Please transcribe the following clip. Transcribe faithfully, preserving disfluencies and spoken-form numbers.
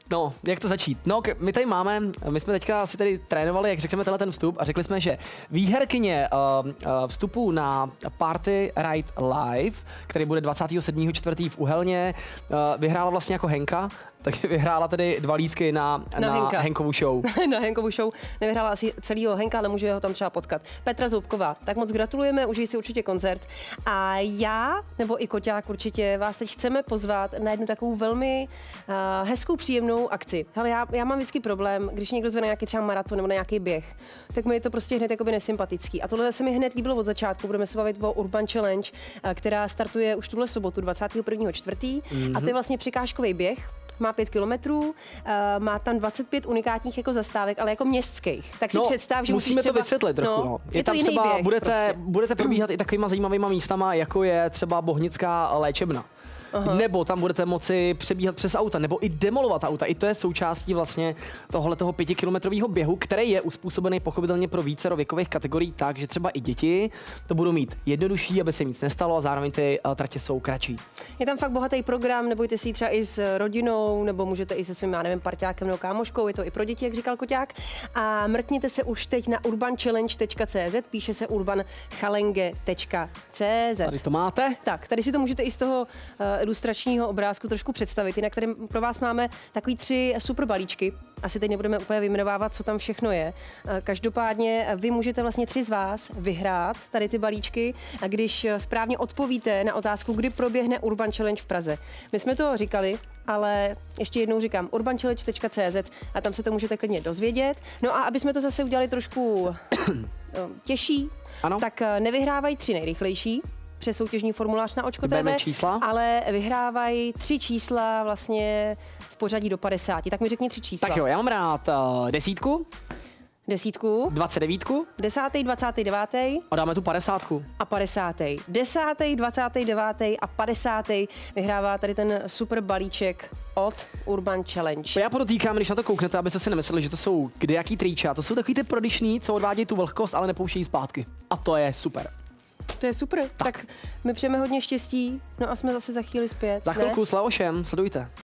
No, jak to začít? No, my tady máme, my jsme teďka si tady trénovali, jak řekneme tenhle ten vstup a řekli jsme, že výherkyně uh, uh, vstupu na Party Ride Live, který bude dvacátého sedmého čtvrtého v Uhelně, uh, vyhrála vlastně jako Henka, tak vyhrála tedy dva lístky na, na, na Henka. Henkovu show. Na Henkovu show nevyhrála asi celýho Henka, ale může ho tam třeba potkat. Petra Zoubková, tak moc gratulujeme, užij si určitě koncert. A já, nebo i Koťák určitě, vás teď chceme pozvat na jednu takovou velmi uh, hezkou, příjemnou akci. Hele, já, já mám vždycky problém, když někdo zve na nějaký třeba maraton nebo na nějaký běh, tak mi je to prostě hned jakoby nesympatický. A tohle se mi hned líbilo od začátku. Budeme se bavit o Urban Challenge, uh, která startuje už tuhle sobotu dvacátého prvního čtvrtého Mm-hmm. A to je vlastně překážkový běh. Má pět kilometrů, uh, má tam dvacet pět unikátních jako zastávek, ale jako městských. Tak si no, představ, že musíme třeba, to vysvětlit trochu. No, no, je, je tam to třeba, běh, budete, prostě. budete probíhat i takovýma zajímavýma místama, jako je třeba Bohnická léčebna. Aha. Nebo tam budete moci přebíhat přes auta, nebo i demolovat auta. I to je součástí vlastně tohoto pětikilometrového běhu, který je uspůsobený pochopitelně pro více věkových kategorií tak, že třeba i děti to budou mít jednodušší, aby se nic nestalo a zároveň ty uh, tratě jsou kratší. Je tam fakt bohatý program, nebojte si třeba i s rodinou, nebo můžete i se svým, já nevím, parťákem nebo kámoškou, je to i pro děti, jak říkal Koťák. A mrkněte se už teď na urban challenge tečka cé zet, píše se urban challenge tečka cé zet. Tady to máte? Tak, tady si to můžete i z toho uh, ilustračního obrázku trošku představit. Jinak tady pro vás máme takový tři super balíčky. Asi teď nebudeme úplně vyjmenovávat, co tam všechno je. Každopádně vy můžete vlastně tři z vás vyhrát tady ty balíčky, a když správně odpovíte na otázku, kdy proběhne Urban Challenge v Praze. My jsme to říkali, ale ještě jednou říkám urban challenge tečka cé zet a tam se to můžete klidně dozvědět. No a aby jsme to zase udělali trošku těžší, ano. Tak nevyhrávají tři nejrychlejší přes soutěžní formulář na Očko té vé, čísla? Ale vyhrávají tři čísla vlastně v pořadí do padesáti. Tak mi řekni tři čísla. Tak jo, já mám rád uh, desítku. Desítku. Dvacet devítku. Desátý, dvacátý devátý. A dáme tu padesátku. A padesátý. Desátý, dvacátý devátý a padesátý vyhrává tady ten super balíček od Urban Challenge. Já podotýkám, když na to kouknete, abyste si nemysleli, že to jsou kdejaký triča. To jsou takový ty prodyšný, co odvádějí tu vlhkost, ale nepouštějí zpátky. A to je super. To je super. Tak, tak my přejeme hodně štěstí, no a jsme zase za chvíli zpět. Za chvilku s Leošem, sledujte.